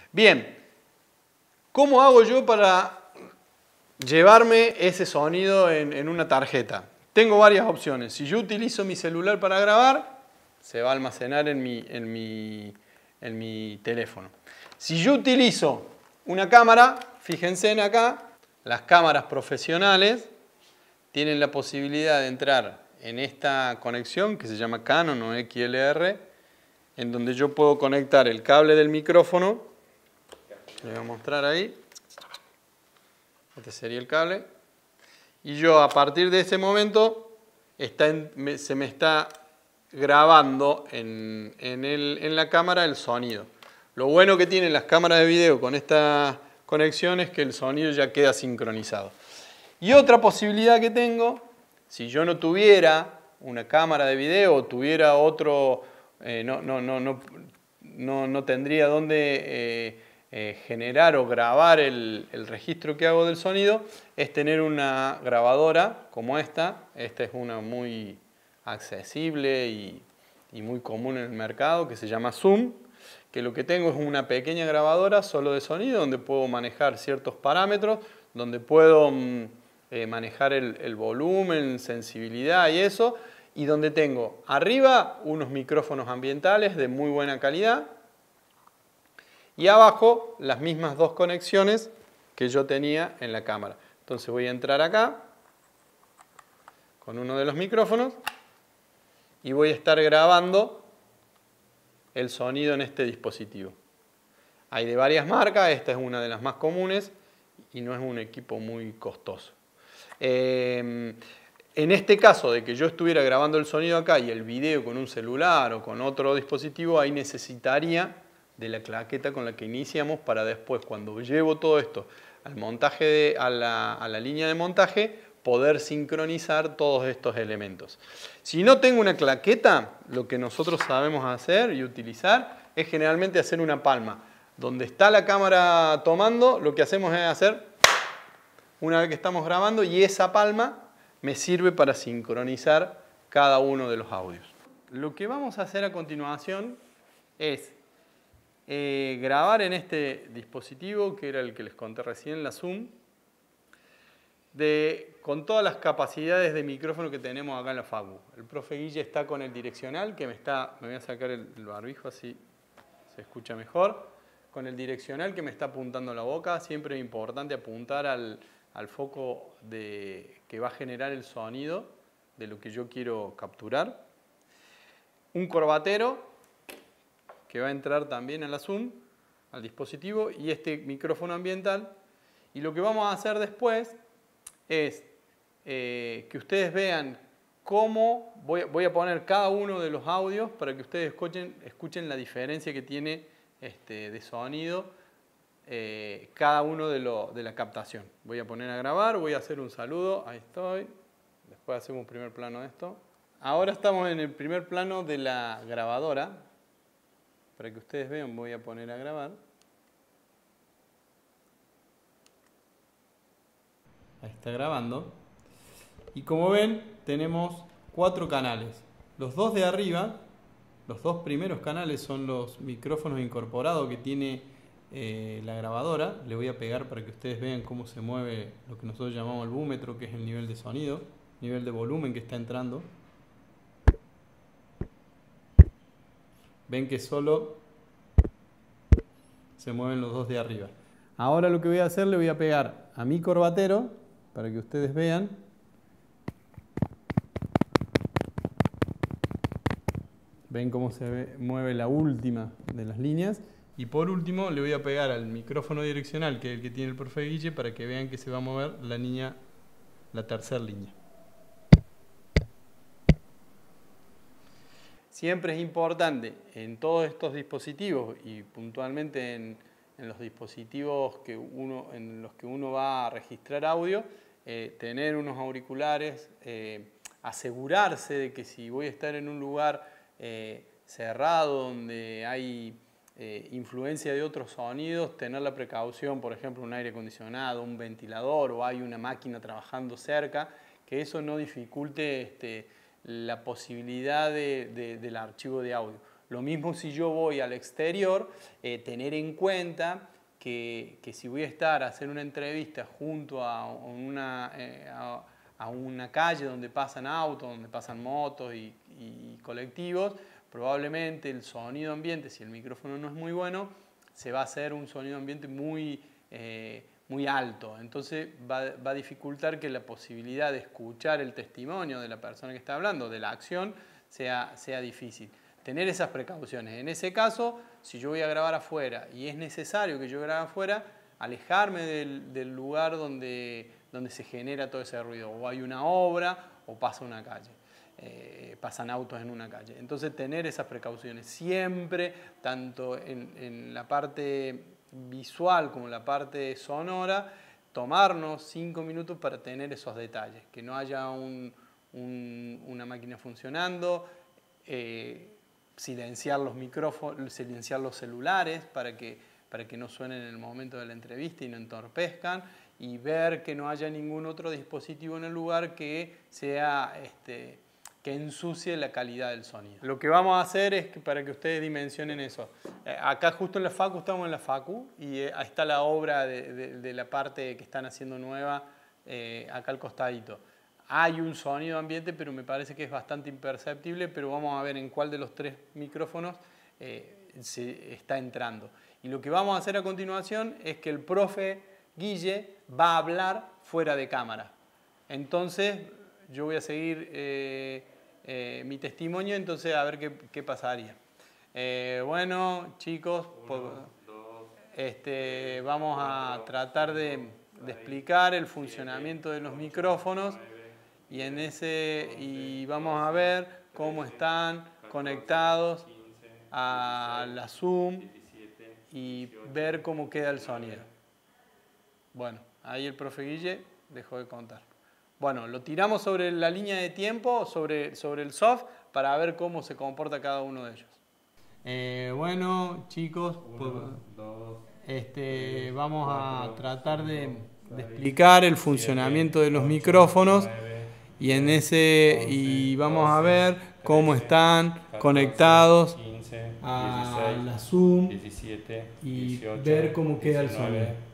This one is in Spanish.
Bien, ¿cómo hago yo para llevarme ese sonido en una tarjeta? Tengo varias opciones. Si yo utilizo mi celular para grabar, se va a almacenar en mi teléfono. Si yo utilizo una cámara, fíjense en acá, las cámaras profesionales tienen la posibilidad de entrar en esta conexión que se llama Canon o XLR, en donde yo puedo conectar el cable del micrófono. Le voy a mostrar ahí. Este sería el cable. Y yo a partir de ese momento se me está grabando en la cámara el sonido. Lo bueno que tienen las cámaras de video con esta conexión es que el sonido ya queda sincronizado. Y otra posibilidad que tengo, si yo no tuviera una cámara de video o tuviera otro, no tendría dónde generar o grabar el registro que hago del sonido, es tener una grabadora como esta. Esta es una muy accesible y muy común en el mercado, que se llama Zoom, que lo que tengo es una pequeña grabadora solo de sonido, donde puedo manejar ciertos parámetros, donde puedo manejar el volumen, sensibilidad y eso, y donde tengo arriba unos micrófonos ambientales de muy buena calidad, y abajo las mismas dos conexiones que yo tenía en la cámara. Entonces voy a entrar acá con uno de los micrófonos y voy a estar grabando el sonido en este dispositivo. Hay de varias marcas, esta es una de las más comunes y no es un equipo muy costoso. En este caso de que yo estuviera grabando el sonido acá y el video con un celular o con otro dispositivo, ahí necesitaría de la claqueta con la que iniciamos para después, cuando llevo todo esto al montaje a la línea de montaje, poder sincronizar todos estos elementos. Si no tengo una claqueta, lo que nosotros sabemos hacer y utilizar es generalmente hacer una palma. Donde está la cámara tomando, lo que hacemos es hacer una vez que estamos grabando, y esa palma me sirve para sincronizar cada uno de los audios. Lo que vamos a hacer a continuación es grabar en este dispositivo, que era el que les conté recién, la Zoom, con todas las capacidades de micrófono que tenemos acá en la Facu. El profe Guille está con el direccional, me voy a sacar el barbijo así se escucha mejor, con el direccional que me está apuntando a la boca. Siempre es importante apuntar al foco que va a generar el sonido de lo que yo quiero capturar. Un corbatero que va a entrar también a la Zoom, al dispositivo, y este micrófono ambiental. Y lo que vamos a hacer después es que ustedes vean cómo voy a poner cada uno de los audios para que ustedes escuchen la diferencia que tiene de sonido cada uno de la captación. Voy a poner a grabar, voy a hacer un saludo, ahí estoy. Después hacemos un primer plano de esto. Ahora estamos en el primer plano de la grabadora. Para que ustedes vean, voy a poner a grabar. Ahí está grabando. Y como ven, tenemos 4 canales. Los dos de arriba, los dos primeros canales son los micrófonos incorporados que tiene la grabadora. Le voy a pegar para que ustedes vean cómo se mueve lo que nosotros llamamos el búmetro, que es el nivel de sonido, nivel de volumen que está entrando. Ven que solo se mueven los dos de arriba. Ahora lo que voy a hacer, le voy a pegar a mi corbatero para que ustedes vean. Ven cómo se mueve la última de las líneas. Y por último le voy a pegar al micrófono direccional, que es el que tiene el profe Guille, para que vean que se va a mover la tercera línea. Siempre es importante en todos estos dispositivos y puntualmente en los dispositivos en los que uno va a registrar audio, tener unos auriculares, asegurarse de que si voy a estar en un lugar cerrado donde hay influencia de otros sonidos, tener la precaución, por ejemplo, un aire acondicionado, un ventilador, o hay una máquina trabajando cerca, que eso no dificulte la posibilidad del archivo de audio. Lo mismo si yo voy al exterior, tener en cuenta que si voy a estar a hacer una entrevista junto a una calle donde pasan autos, donde pasan motos y colectivos, probablemente el sonido ambiente, si el micrófono no es muy bueno, se va a hacer un sonido ambiente muy alto. Entonces va a dificultar que la posibilidad de escuchar el testimonio de la persona que está hablando, de la acción, sea difícil. Tener esas precauciones. En ese caso, si yo voy a grabar afuera y es necesario que yo grabe afuera, alejarme del lugar donde se genera todo ese ruido. O hay una obra o pasa una calle. Pasan autos en una calle. Entonces tener esas precauciones. Siempre, tanto en la parte visual como en la parte sonora, tomarnos 5 minutos para tener esos detalles. Que no haya una máquina funcionando, silenciar los micrófonos, silenciar los celulares para que no suenen en el momento de la entrevista y no entorpezcan, y ver que no haya ningún otro dispositivo en el lugar que sea que ensucie la calidad del sonido. Lo que vamos a hacer es que, para que ustedes dimensionen eso, acá justo en la Facu, estamos en la Facu, y ahí está la obra de la parte que están haciendo nueva, acá al costadito. Hay un sonido ambiente, pero me parece que es bastante imperceptible, pero vamos a ver en cuál de los 3 micrófonos se está entrando. Y lo que vamos a hacer a continuación es que el profe Guille va a hablar fuera de cámara. Entonces, yo voy a seguir mi testimonio, entonces a ver qué pasaría. Bueno, chicos, vamos a tratar de explicar el funcionamiento de los micrófonos y vamos a ver cómo están conectados a la Zoom y ver cómo queda el sonido. Bueno, ahí el profe Guille dejó de contar. Bueno, lo tiramos sobre la línea de tiempo, sobre el soft, para ver cómo se comporta cada uno de ellos. Bueno, chicos, vamos a tratar de explicar el funcionamiento de los micrófonos y vamos a ver cómo están conectados a la Zoom y ver cómo queda el sonido.